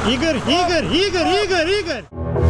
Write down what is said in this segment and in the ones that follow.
Игорь, Игорь, Игорь, Игорь, Игорь!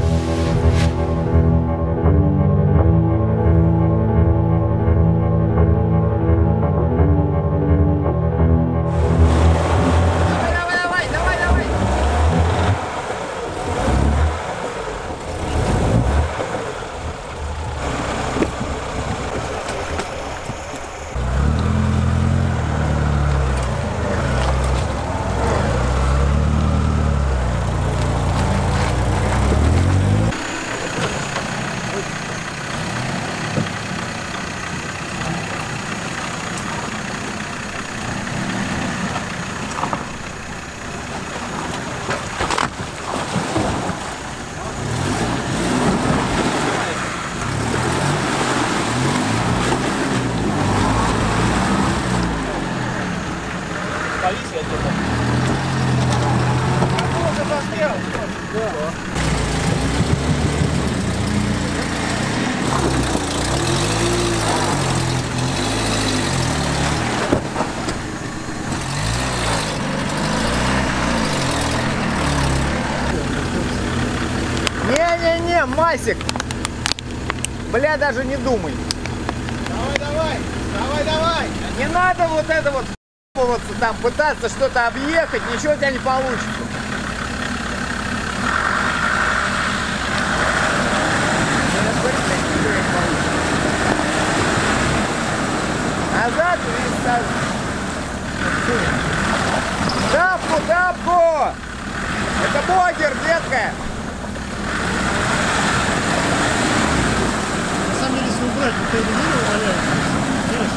Не-не-не, Масик! Бля, даже не думай. Давай. Не надо вот это вот там пытаться что-то объехать, ничего у тебя не получится. Назад и сразу. Тапку! Это богер, детка! На самом деле, если убрать вот это дерево валяется, знаешь?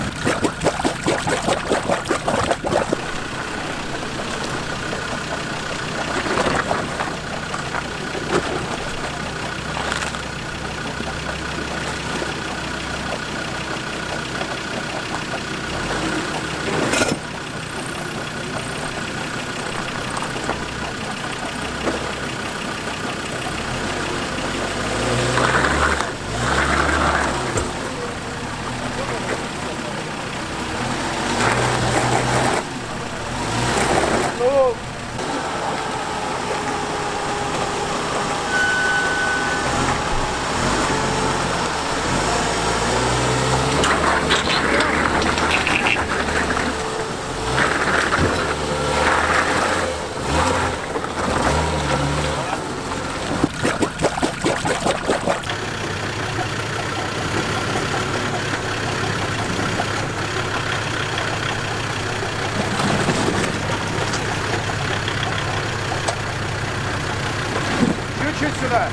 Чуть сюда.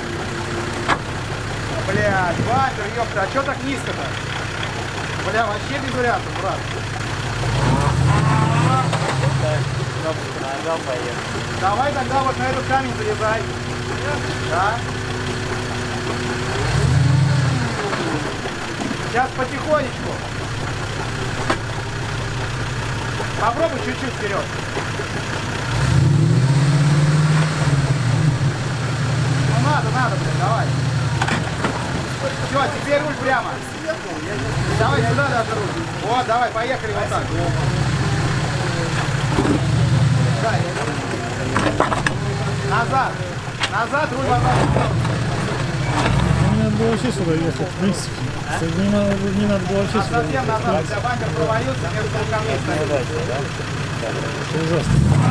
Блядь, бампер, ёпта, а чё так низко-то? Бля, вообще без вариантов, брат. Давай тогда вот на этот камень залезай. Да. Сейчас потихонечку. Попробуй чуть-чуть вперед. Надо, блин, давай. Все, теперь руль прямо. Давай сюда даже руль. Вот, давай, поехали вот так. Назад, руль назад. Не надо было вообще сюда ехать, в принципе. Не надо было вообще сюда совсем ехать. назад, у тебя бампер провалился, между двух камней стоит. Это ужасно.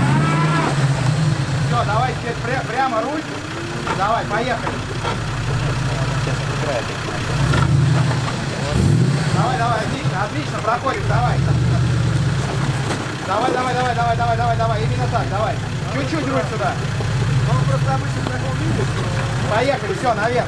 Все, давай теперь прямо руль. Давай, поехали. Давай, отлично, проходим, давай. Давай, именно так, давай. Чуть-чуть руль сюда. Он просто обычно в таком виде. Поехали, все, наверх.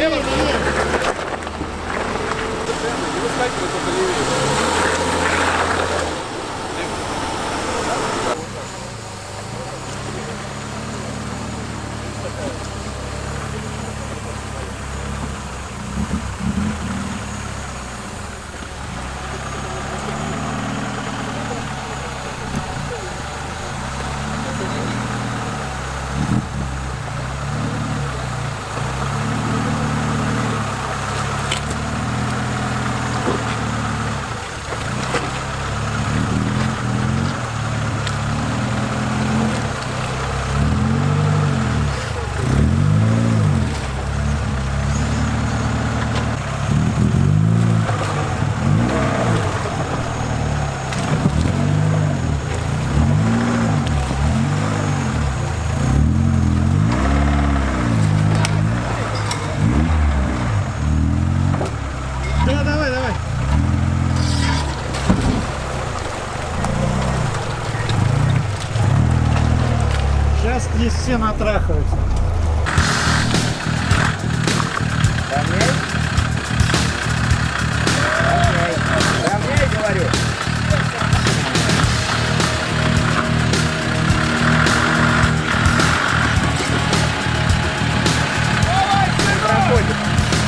Лево, левее. Не выскакивай, только левее. Да, давай, давай. Сейчас здесь все натрахаются. Равняй. Равняй, говорю. Проходит.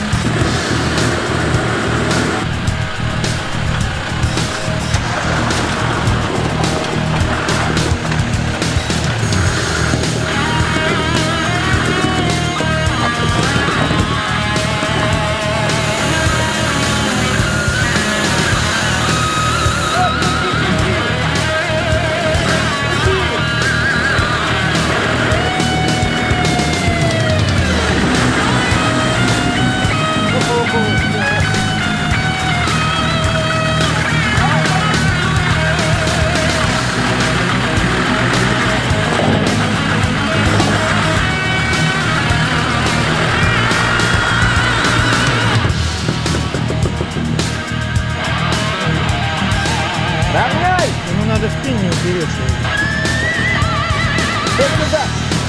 Равняй! Ему надо в пень не упереться. Вот сюда.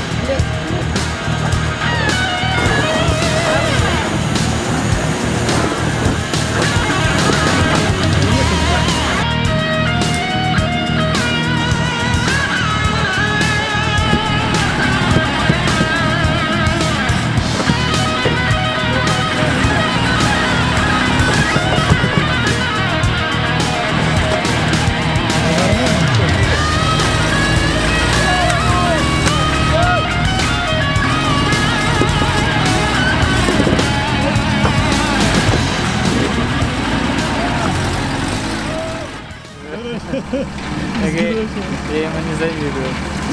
Я ему не завидую.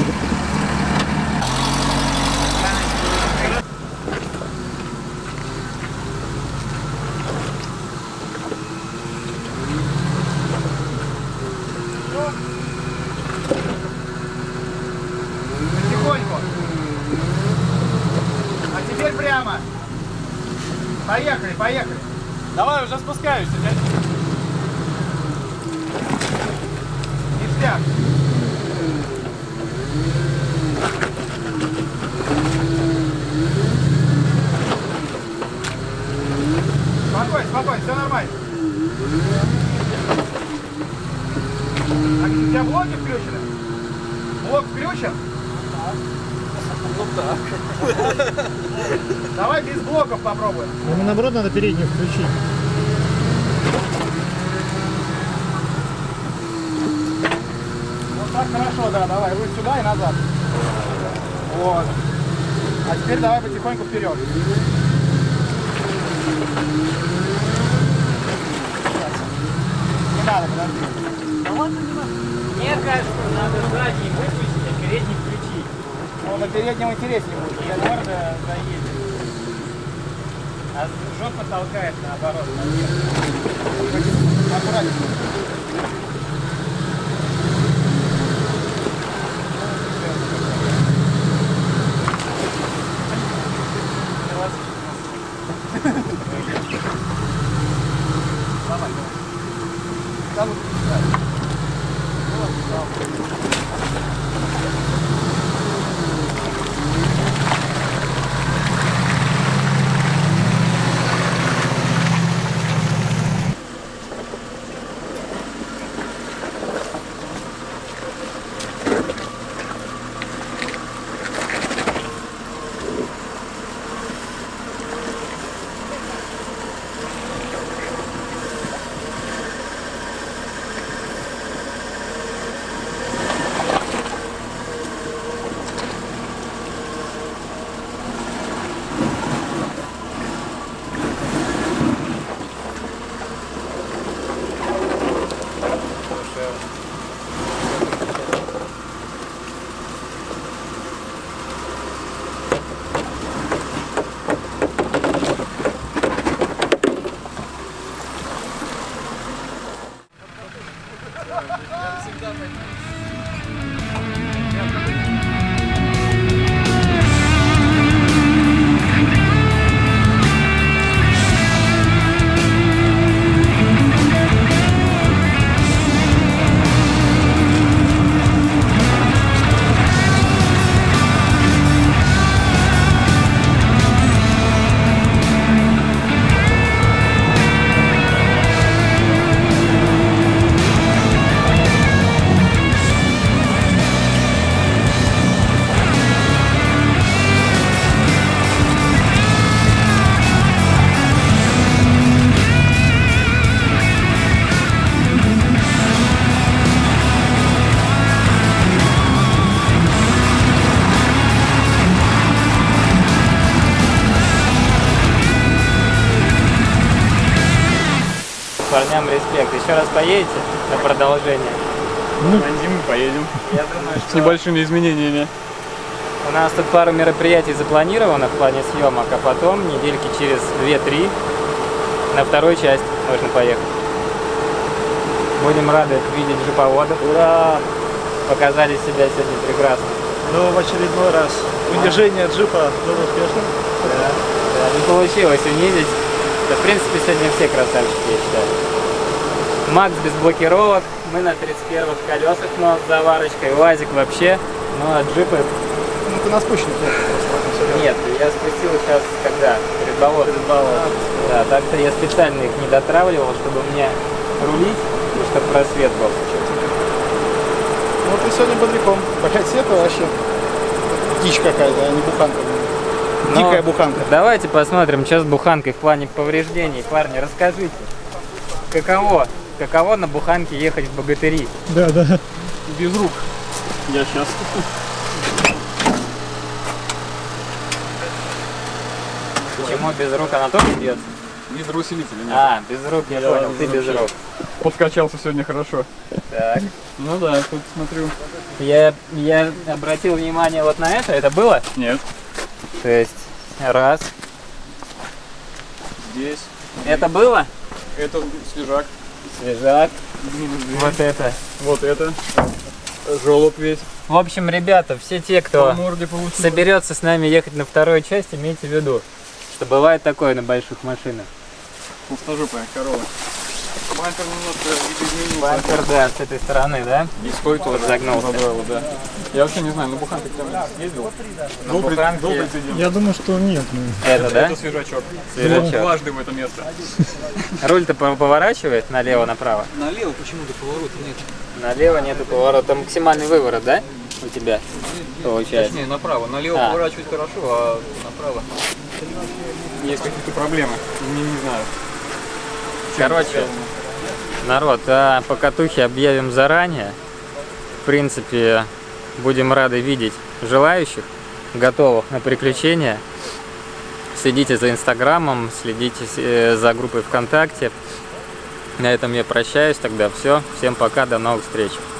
Потихоньку. А теперь прямо. Поехали, поехали. Давай, уже спускаюсь. Ништяк. Спокойно, спокойно, все нормально. А у тебя блоки включены? Блок включен? Ну так. Давай без блоков попробуем. Ему наоборот надо переднюю включить. Вот так хорошо, да, давай, руль сюда и назад. Вот. А теперь давай потихоньку вперед. Не надо, подожди. Мне кажется, надо задний выпустить, а передний включить. Ну, на переднем интереснее будет. Я гордо заедет. А жопа толкает наоборот. Аккуратнее. Давай, давай. Там вот, да. Вот, да. парням респект. Еще раз поедете на продолжение? Мы поедем. Я думаю, С что небольшими изменениями. у нас тут пару мероприятий запланировано в плане съемок, а потом недельки через 2-3 на вторую часть можно поехать. Будем рады видеть джиповодов. Ура! Показали себя сегодня прекрасно. Ну, в очередной раз. Унижение джипа было успешным. Да, не получилось унизить. Да, в принципе, сегодня все красавчики, я считаю. Макс без блокировок, мы на 31-х колесах, но с заварочкой. УАЗик вообще, ну а джипы... Ну ты на спущенных просто. Нет, я спустил сейчас, когда? Перед болотом. Да, так-то я специально их не дотравливал, чтобы мне рулить, и чтобы просвет был. Ну ты сегодня бодряком. Пахать света вообще дичь какая-то, а не буханка. Но Дикая буханка. Давайте посмотрим, что с буханкой в плане повреждений. Парни, расскажите, каково на буханке ехать в богатыри? Да, да. Без рук. Я сейчас. Почему без рук она тоже бьется? Без усилителя нет. А, без рук, я понял, ты без рук. Подкачался сегодня хорошо. Так. Ну да, тут смотрю. Я обратил внимание вот на это было? Нет. То есть, раз. Здесь. Это было? Это свежак. Свежак. Минус 2. Вот это. Вот это. Жолоб весь. В общем, ребята, все те, По кто морде получилось. соберется с нами ехать на вторую часть, имейте в виду, что бывает такое на больших машинах. Пустожопая корова. Бампер немножко видоизменился. Бампер, да, с этой стороны, да? И стой тоже Загнулся. задрало, да. Я вообще не знаю, на буханке прям ездил. На буханке. Добрый ты день. Я думаю, что нет. Ну. Это, да? Это свежачок. Свежачок. Дважды в это место. Руль-то поворачивает налево-направо? Налево почему-то поворота нет. Налево нету поворота. Максимальный выворот, да? У тебя получается. Точнее, направо. Налево А. поворачивать хорошо, а направо есть какие-то проблемы. Не знаю. Короче, народ, а покатухи объявим заранее. В принципе, будем рады видеть желающих, готовых на приключения. Следите за Инстаграмом, следите за группой ВКонтакте. На этом я прощаюсь тогда. Все. Всем пока, до новых встреч.